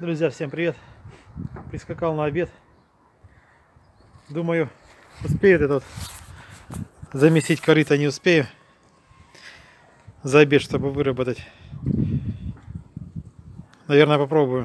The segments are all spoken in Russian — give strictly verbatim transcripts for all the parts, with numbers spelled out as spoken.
Друзья, всем привет! Прискакал на обед. Думаю, успеет этот замесить корыто, не успею за обед, чтобы выработать. Наверное, попробую.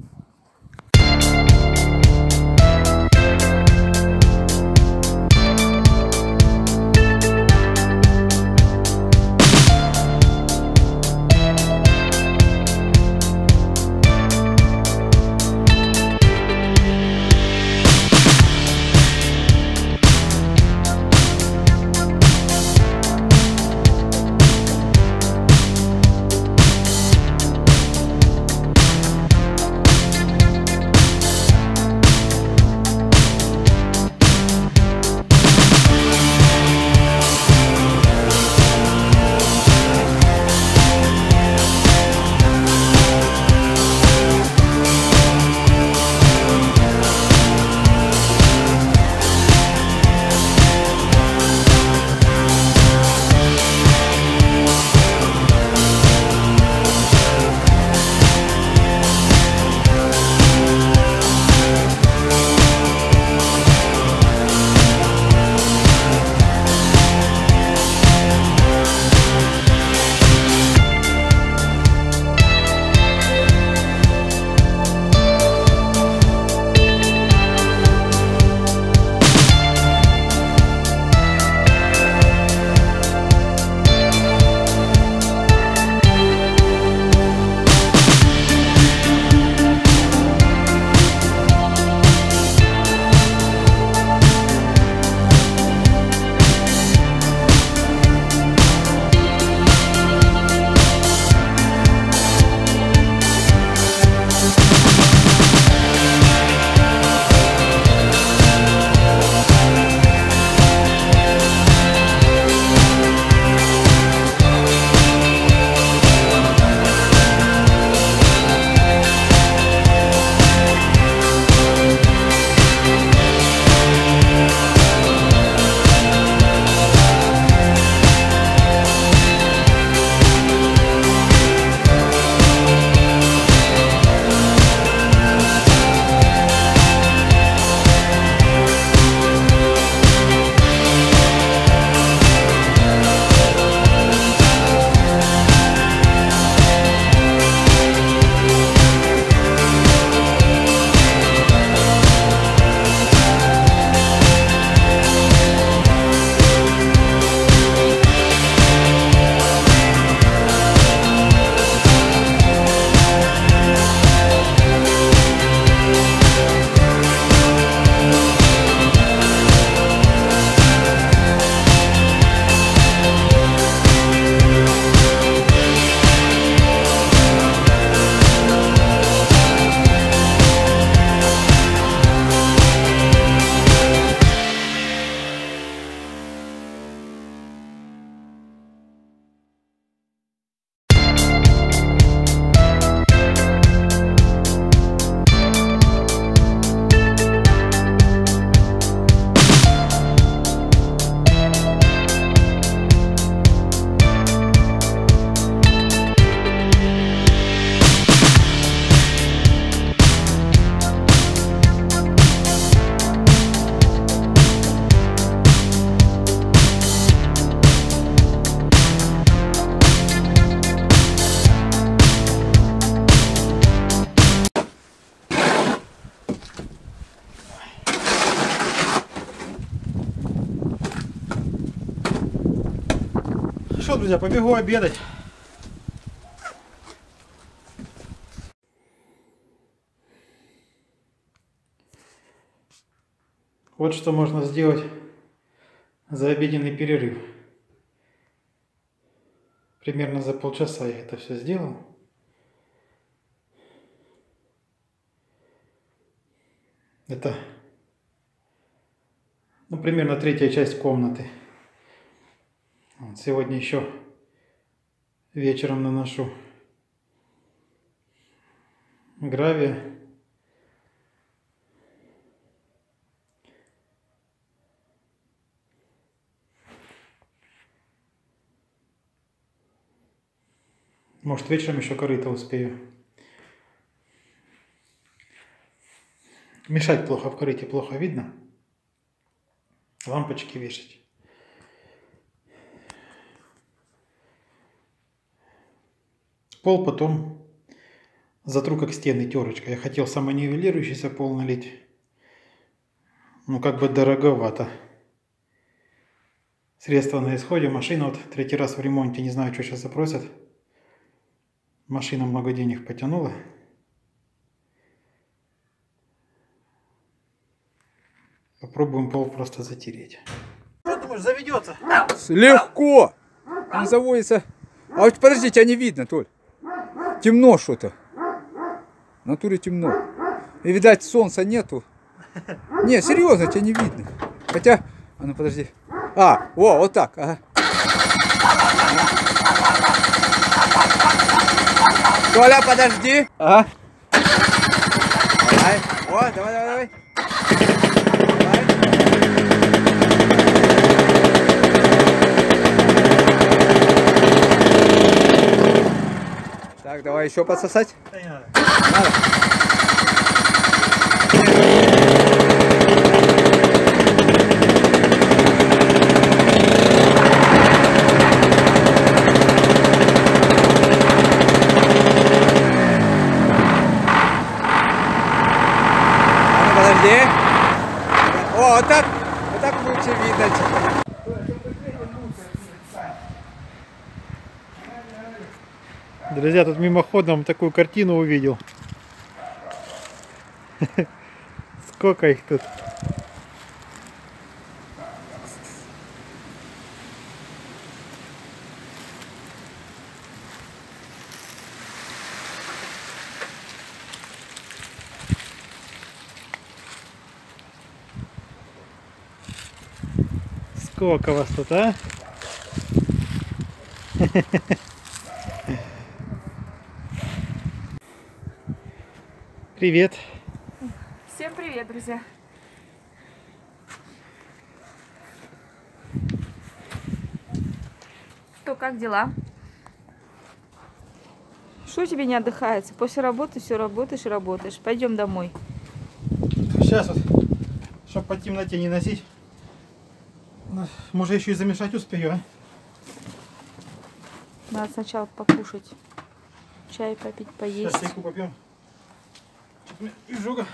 Что, друзья, побегу обедать. Вот что можно сделать за обеденный перерыв. Примерно за полчаса я это все сделал. Это, ну, примерно третья часть комнаты. Вот, сегодня еще вечером наношу гравия. Может, вечером еще корыто успею. Мешать плохо в корыте, плохо видно. Лампочки вешать. Пол потом затру как стены терочкой. Я хотел самонивелирующийся пол налить. Ну как бы дороговато. Средства на исходе. Машина вот третий раз в ремонте. Не знаю, что сейчас запросят. Машина много денег потянула. Попробуем пол просто затереть. Что думаешь, заведется? Легко! Он заводится. А вот подожди, тебя не видно, Толь. Темно что-то. В натуре темно. И, видать, солнца нету. Не, серьезно, тебя не видно. Хотя... А ну подожди. А, о, вот так. Ага. Толя, подожди. Ага. Давай. О, давай, давай, давай. Так, давай еще подсосать. Да не надо. Надо. А ну подожди. О, вот так, вот так лучше видно. Друзья, тут мимоходом такую картину увидел. Сколько их тут. Сколько вас тут, а? Привет. Всем привет, друзья. Что, как дела? Что тебе не отдыхается? После работы все работаешь и работаешь. Пойдем домой. Сейчас вот, чтобы по темноте не носить. Может, еще и замешать успею, а? Надо сначала покушать. Чай попить, поесть. Сейчас чайку попьем. Изжога.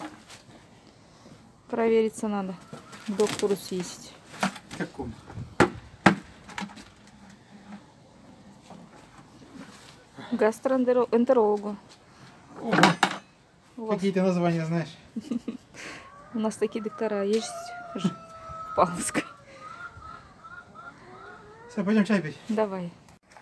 Провериться надо. К доктору съездить. Каком? Гастроэнтерологу. Ого. У вас- Какие ты названия знаешь? У нас такие доктора есть же в Павловской. Все, пойдем чай пить. Давай.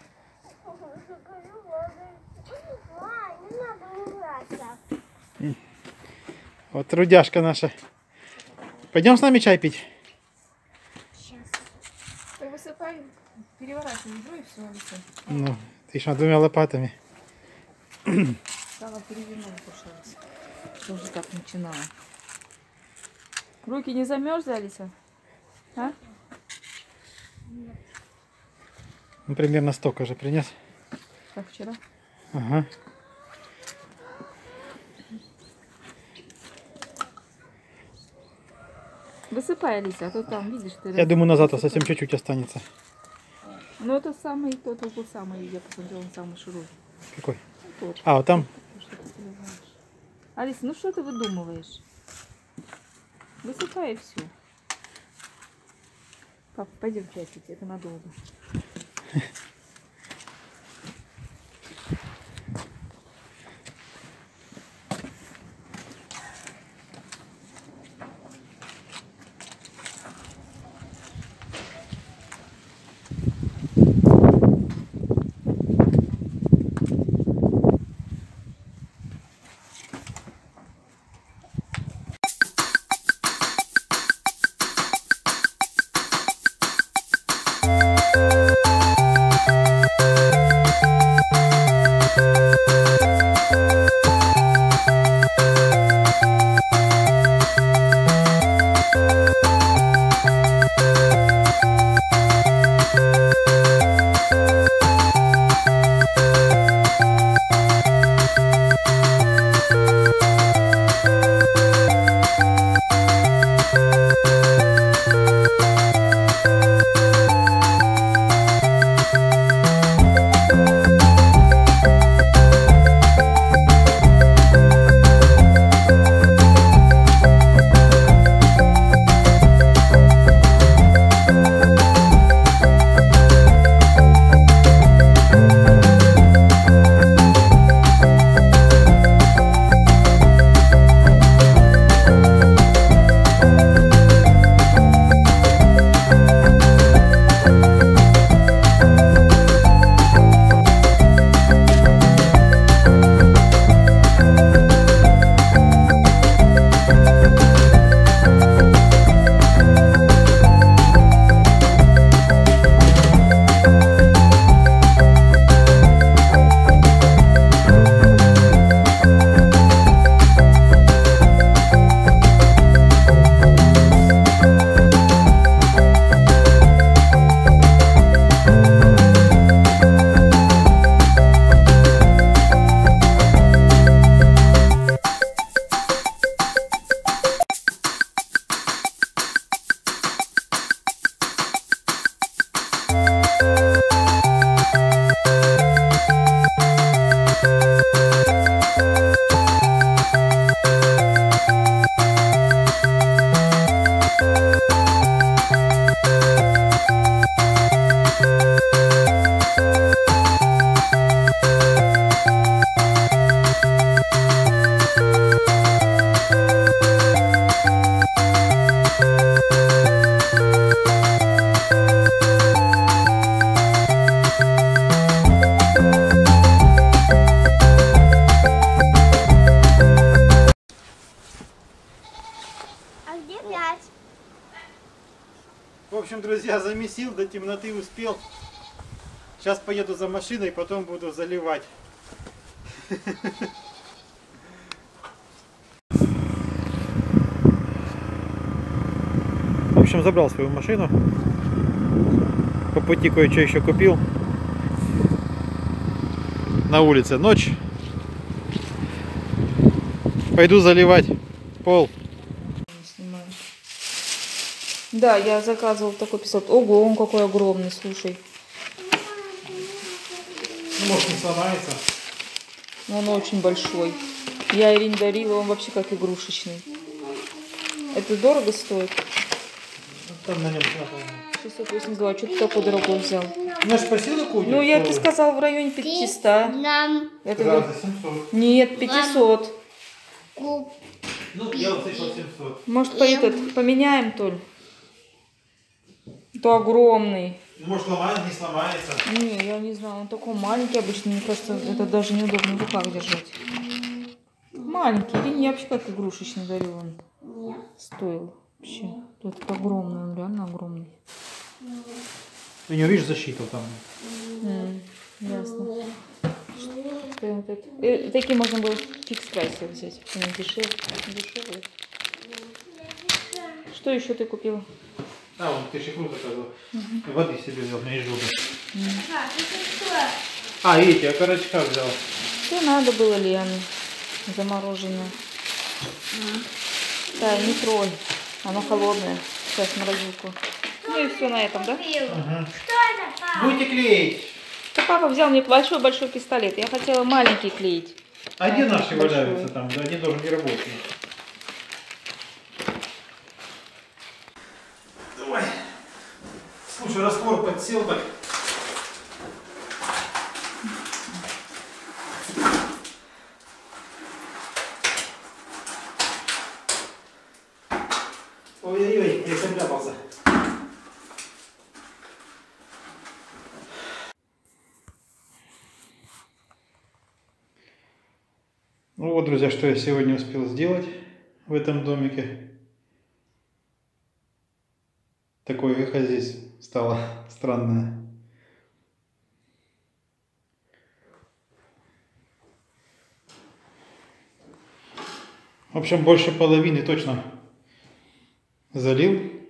Вот трудяшка наша. Пойдем с нами чай пить? Ты высыпай, переворачивай ведро и все, Алиса. Ну, ты еще двумя лопатами. Стала перевернула, пожалуйста. Тоже так начинала. Руки не замерзли, Алиса? А? Ну, примерно столько же принес. Как вчера? Ага. Высыпай, Алиса, а то там, видишь, ты... Я думаю, на завтра совсем чуть-чуть останется. Ну, это самый, тот, тот самый, я посмотрела, он самый широкий. Какой? Тот. А, вот там? Что ты переливаешь? Алиса, ну что ты выдумываешь? Высыпай и все. Пап, пойдем чай пить, это надолго. общем, друзья, замесил, до темноты успел. Сейчас поеду за машиной, потом буду заливать. В общем, забрал свою машину. По пути кое-что еще купил. На улице ночь. Пойду заливать пол. Да, я заказывал такой пятьсот. Ого, он какой огромный, слушай. Ну, может, не сломается. Он очень большой. Я Ирине дарила, он вообще как игрушечный. Это дорого стоит? Там на нем шестьсот восемьдесят два, что ты такой дорогой взял? Ну, я же спросила, какую. Ну, я тебе сказал в районе пятисот. Это да, вы... за семьсот. Нет, пятьсот. Ну, я услышал семьсот. Может, по этот поменяем, Толь? Это огромный. Может, сломается, не сломается. Не, я не знаю, он такой маленький обычно. Мне кажется, это даже неудобно в руках держать. Маленький. Или я вообще как игрушечный дарил он. Стоил вообще. Это огромный, он реально огромный. Ты не увидишь защиту там. Mm, ясно. Что вот это? Э, такие можно было в фикс-прайсе взять. Они дешевле. Дешевле. Что еще ты купила? А, вон, ты шикру заказал. Угу. Воды себе взял, на изжогу. Mm. А, эти, окорочка взял. Что надо было, Лена? Замороженное. Mm. Да, не тролль. Оно холодное. Сейчас морозилку. Ну и все на этом, да? Ага. Будете клеить? Да папа взял мне большой-большой пистолет. Я хотела маленький клеить. А, а где наши валяются там? Да, они тоже не работают. Давай. Слушай, раствор подсел так. Ой-ой-ой, я согляпался. Ну вот, друзья, что я сегодня успел сделать в этом домике. Такое эхо здесь стало странное. В общем, больше половины точно залил.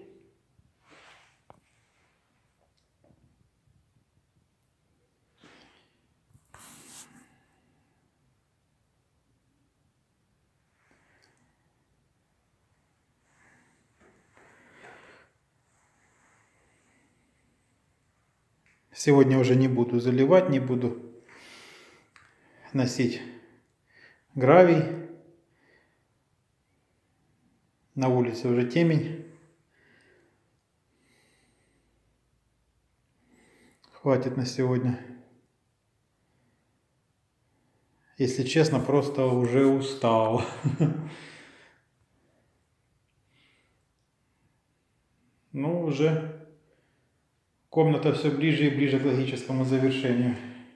Сегодня уже не буду заливать, не буду носить гравий. На улице уже темень. Хватит на сегодня. Если честно, просто уже устал. Ну, уже комната все ближе и ближе к логическому завершению.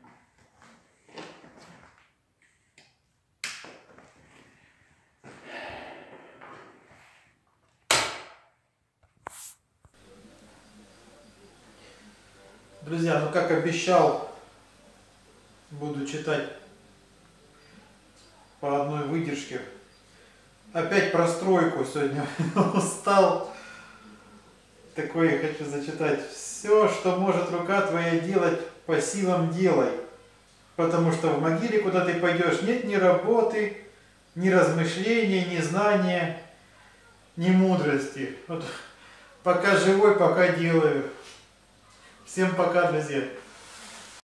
Друзья, ну как обещал, буду читать по одной выдержке. Опять про стройку сегодня устал. Такое я хочу зачитать. Все, что может рука твоя делать, по силам делай. Потому что в могиле, куда ты пойдешь, нет ни работы, ни размышления, ни знания, ни мудрости. Вот пока живой, пока делаю. Всем пока, друзья.